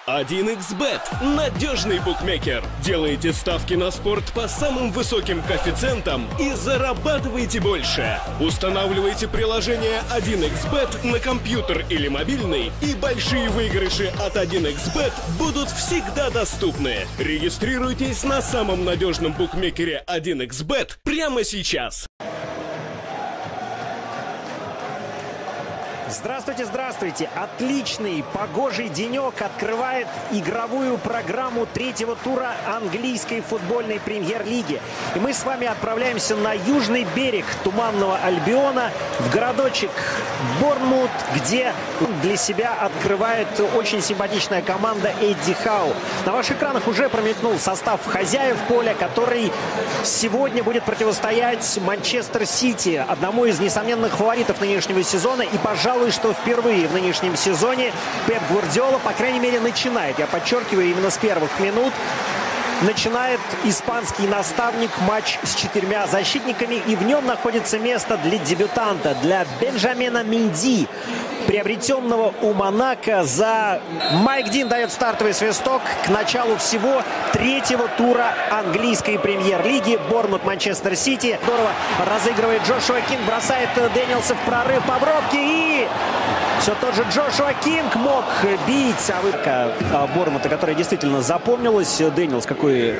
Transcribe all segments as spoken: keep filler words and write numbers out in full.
один икс бет – надежный букмекер. Делаете ставки на спорт по самым высоким коэффициентам и зарабатывайте больше. Устанавливайте приложение один икс бет на компьютер или мобильный, и большие выигрыши от один икс бет будут всегда доступны. Регистрируйтесь на самом надежном букмекере один икс бет прямо сейчас. Здравствуйте, здравствуйте! Отличный погожий денек открывает игровую программу третьего тура английской футбольной премьер-лиги. И мы с вами отправляемся на южный берег Туманного Альбиона, в городочек Борнмут, где для себя открывает очень симпатичная команда Эдди Хау. На ваших экранах уже промелькнул состав хозяев поля, который сегодня будет противостоять Манчестер Сити, одному из несомненных фаворитов нынешнего сезона. И, пожалуй, что впервые в нынешнем сезоне Пеп Гвардиола, по крайней мере, начинает, я подчеркиваю, именно с первых минут, начинает испанский наставник матч с четырьмя защитниками, и в нем находится место для дебютанта, для Бенджамина Менди, приобретенного у Монако за... Майк Дин дает стартовый свисток к началу всего третьего тура английской премьер-лиги. Борнмут, Манчестер Сити. Здорово разыгрывает Джошуа Кинг, бросает Дэниелса в прорыв по бровке, и все тот же Джошуа Кинг мог бить. А выпка Борнмута, которая действительно запомнилась. Дэниелс какой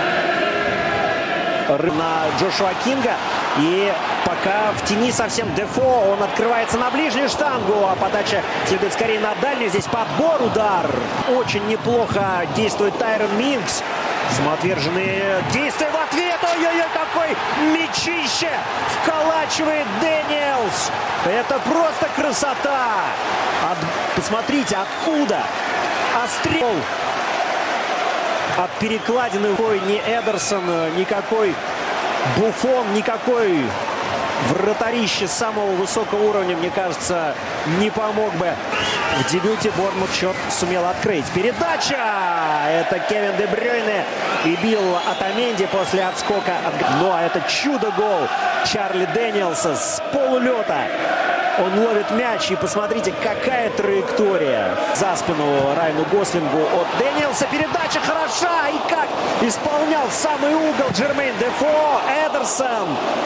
на Джошуа Кинга. И пока в тени совсем Дефо, он открывается на ближнюю штангу, а подача следует скорее на дальнюю. Здесь подбор, удар. Очень неплохо действует Тайрон Минкс. Самоотверженные действия в ответ. Ой-ой-ой, какой мячище вколачивает Дэниелс. Это просто красота. От... Посмотрите, откуда острел. От перекладины не Эдерсон, никакой Буфон, никакой вратарище самого высокого уровня, мне кажется, не помог бы. В дебюте Борнмут счет сумел открыть. Передача! Это Кевин Де Брюйне и бил Отаменди после отскока. Ну а это чудо-гол Чарли Дэниелса с полулета. Он ловит мяч, и посмотрите, какая траектория за спину Райану Гослингу от Дэниелса. Передача хороша, и как исполнял в самый угол Джермейн Дефо. Эдерсон.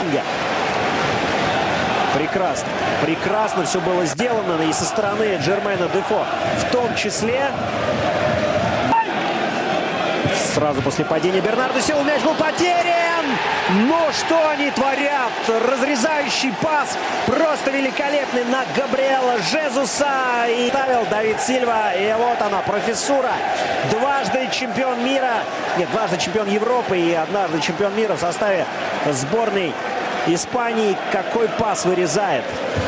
Прекрасно, прекрасно все было сделано и со стороны Джермейна Дефо в том числе. Сразу после падения Бернардо Силва мяч был потерян. Но что они творят? Разрезающий пас просто великолепный на Габриэла Жезуса. И ставил Давид Сильва. И вот она, профессура. Дважды чемпион мира. Нет, дважды чемпион Европы и однажды чемпион мира в составе сборной Испании. Какой пас вырезает.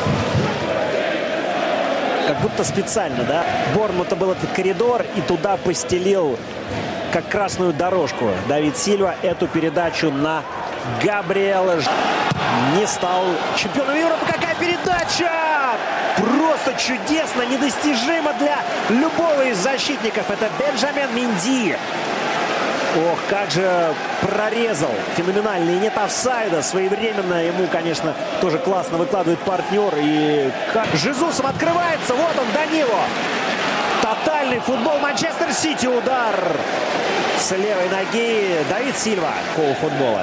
Как будто специально, да? Борнмута был этот коридор, и туда постелил как красную дорожку Давид Сильва эту передачу на Габриэла. Не стал чемпионом Европы. Какая передача! Просто чудесно, недостижимо для любого из защитников. Это Бенджамин Менди. Ох, как же прорезал. Феноменально. И нет офсайда. Своевременно ему, конечно, тоже классно выкладывает партнер. И как Жезусом открывается. Вот он, Данило. Тотальный футбол Манчестер Сити. Удар с левой ноги. Давид Сильва. Какого футбола?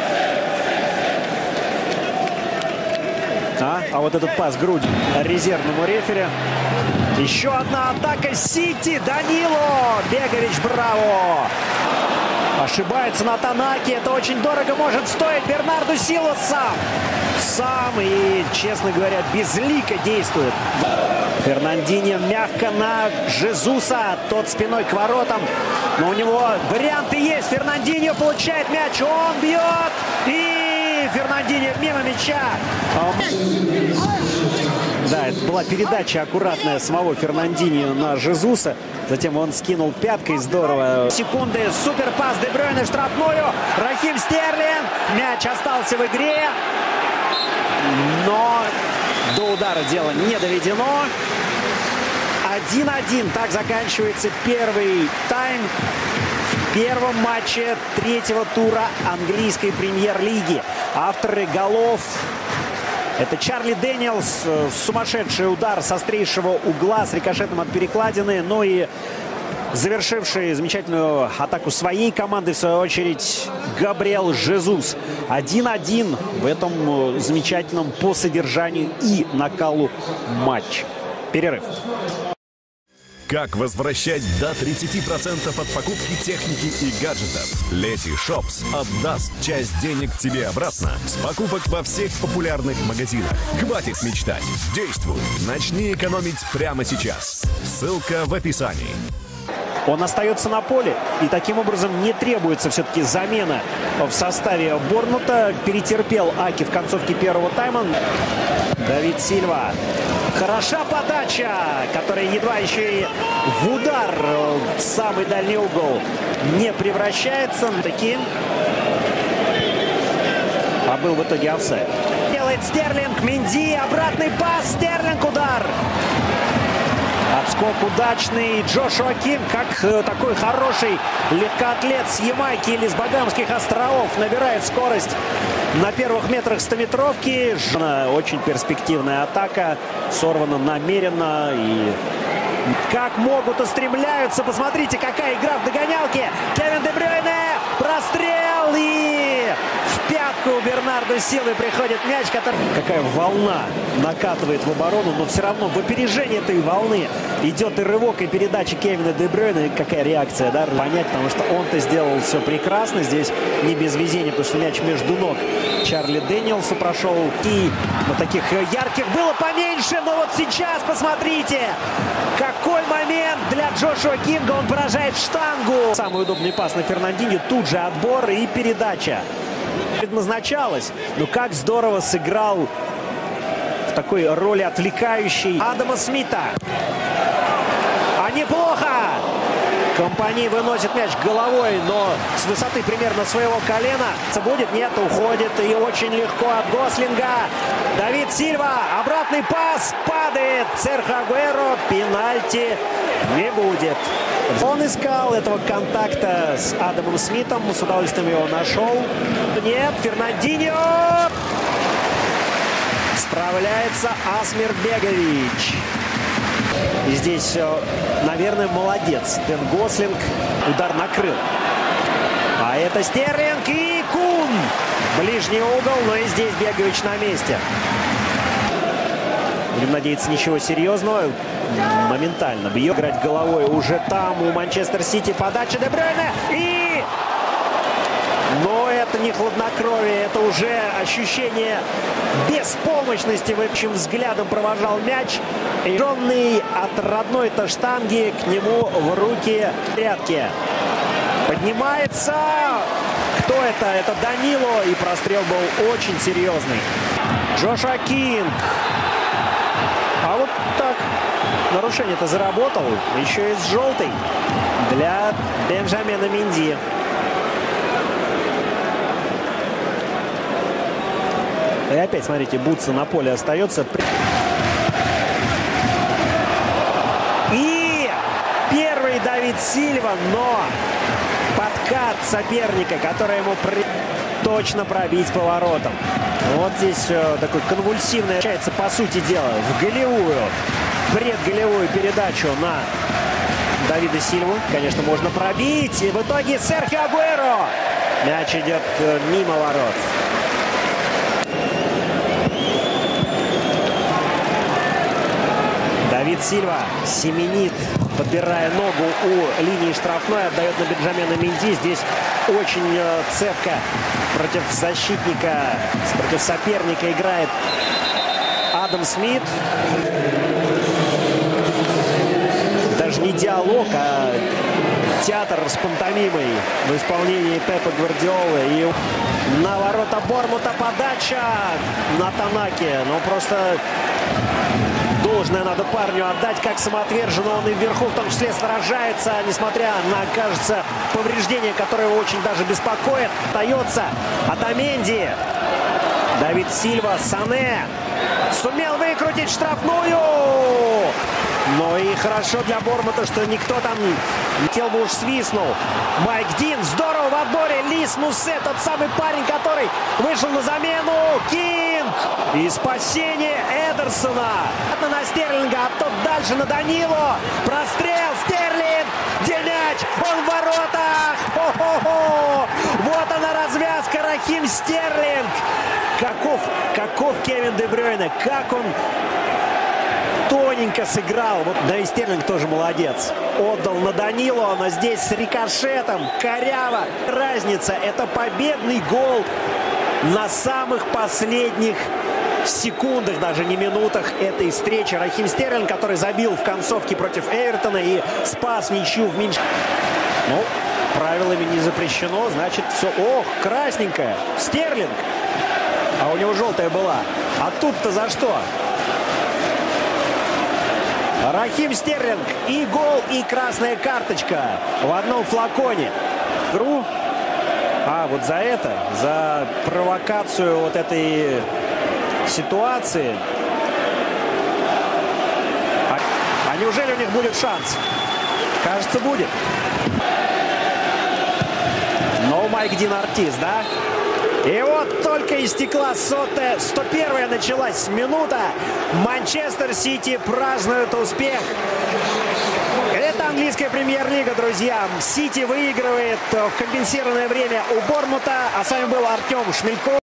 А, а вот этот пас грудь резервному рефери. Еще одна атака Сити. Данило. Бегович, браво. Ошибается на Танаке. Это очень дорого может стоить. Бернардо Силва сам. Сам и, честно говоря, безлико действует. Фернандиньо мягко на Жезуса. Тот спиной к воротам. Но у него варианты есть. Фернандиньо получает мяч. Он бьет. И Фернандиньо мимо мяча. Да, это была передача аккуратная самого Фернандиньо на Жезуса. Затем он скинул пяткой. Здорово. Секунды. Супер пас Де Брюйне в штрафную. Рахим Стерлинг. Мяч остался в игре. Но до удара дело не доведено. один-один. Так заканчивается первый тайм в первом матче третьего тура английской премьер-лиги. Авторы голов Это Чарли Дэниелс. Сумасшедший удар с острейшего угла с рикошетом от перекладины. Ну и завершивший замечательную атаку своей команды, в свою очередь, Габриэл Жезус. один-один в этом замечательном по содержанию и накалу матче. Перерыв. Как возвращать до тридцати процентов от покупки техники и гаджетов? Letyshops отдаст часть денег тебе обратно с покупок во всех популярных магазинах. Хватит мечтать. Действуй. Начни экономить прямо сейчас. Ссылка в описании. Он остается на поле, и таким образом не требуется все-таки замена в составе Борнмута. Перетерпел Аки в концовке первого тайма. Давид Сильва. Хороша подача, которая едва еще и в удар в самый дальний угол не превращается. Таки. А был в итоге офсайд. Делает Стерлинг, Менди, обратный пас, Стерлинг, удар. Отскок удачный. Джошуа Кинг, как такой хороший легкоатлет с Ямайки или с Багамских островов, набирает скорость на первых метрах стометровки. Очень перспективная атака. Сорвана намеренно. И как могут, устремляются. Посмотрите, какая игра в догонялке. Кевин Де Брюйне. Прострел. И в пятку у Бернардо Силвы приходит мяч, который... Какая волна накатывает в оборону. Но все равно в опережении этой волны идет и рывок, и передача Кевина Де Брюйне. Какая реакция, да? Понять, потому что он-то сделал все прекрасно. Здесь не без везения, потому что мяч между ног Чарли Дэниелсу прошел. И вот таких ярких было поменьше. Но вот сейчас, посмотрите, какой момент для Джошуа Кинга. Он поражает штангу. Самый удобный пас на Фернандинho. Тут же отбор и передача. Предназначалось. Но как здорово сыграл в такой роли отвлекающей Адама Смита. А неплохо! Компани выносит мяч головой, но с высоты примерно своего колена. Будет? Нет, уходит. И очень легко от Гослинга. Давид Сильва. Обратный пас. Падает. Серхио Агуэро. Пенальти не будет. Он искал этого контакта с Адамом Смитом. С удовольствием его нашел. Нет, Фернандинho. Справляется Асмир Бегович. И здесь, наверное, молодец. Дэн Гослинг. Удар накрыл. А это Стерлинг и Кун. Ближний угол, но и здесь Бегович на месте. Будем надеяться, ничего серьезного. Моментально бьет. Играть головой уже там у Манчестер Сити. Подача Де Брюйне. И... Но это не хладнокровие, это уже ощущение беспомощности. В общем, взглядом провожал мяч. И жженный от родной-то штанги к нему в руки прятки. Поднимается. Кто это? Это Данило. И прострел был очень серьезный. Джошуа Кинг. А вот так. Нарушение-то заработал. Еще и с желтой для Бенджамина Менди. И опять, смотрите, Бутса на поле остается. И первый Давид Сильва, но подкат соперника, который ему при... точно пробить поворотом. Вот здесь э, такой конвульсивный, получается, по сути дела, в голевую, предголевую передачу на Давида Сильву. Конечно, можно пробить. И в итоге Серхио Агуэро. Мяч идет э, мимо ворот. Давид Сильва семенит, подбирая ногу у линии штрафной, отдает на Бенджамина Менди. Здесь очень э, цепко против защитника, против соперника играет Адам Смит. Даже не диалог, а театр с пантомимой в исполнении Пепа Гвардиолы. И на ворота Борнмута подача на Танаке. Ну, просто... Должное надо парню отдать, как самоотверженно он и вверху в том числе сражается, несмотря на, кажется, повреждение, которое его очень даже беспокоит. Остается Отаменди. Давид Сильва, Сане. Сумел выкрутить штрафную. Но и хорошо для Борнмута, что никто там хотел бы уж свистнул. Майк Дин, здорово в отборе. Лис Муссе, тот самый парень, который вышел на замену. Кинг. И спасение Эдерсона. На Стерлинга, а тот дальше на Данило. Прострел. Стерлинг. Рахим Стерлинг! Каков, каков Кевин Де Брюйне, как он тоненько сыграл. Вот, да и Стерлинг тоже молодец. Отдал на Данилу, но здесь с рикошетом, коряво. Разница, это победный гол на самых последних секундах, даже не минутах этой встречи. Рахим Стерлинг, который забил в концовке против Эвертона и спас ничью в Минске. Ну, правилами не запрещено, значит все. Ох, красненькая. Стерлинг. А у него желтая была. А тут-то за что? Рахим Стерлинг. И гол, и красная карточка в одном флаконе. Игру. А, вот за это, за провокацию вот этой ситуации. А, а неужели у них будет шанс? Кажется, будет. Но Майк Дин Ортис, да? И вот только истекла сотая, сто первая началась минута. Манчестер Сити празднует успех. Это английская премьер-лига, друзья. Сити выигрывает в компенсированное время у Борнмута. А с вами был Артем Шмельков.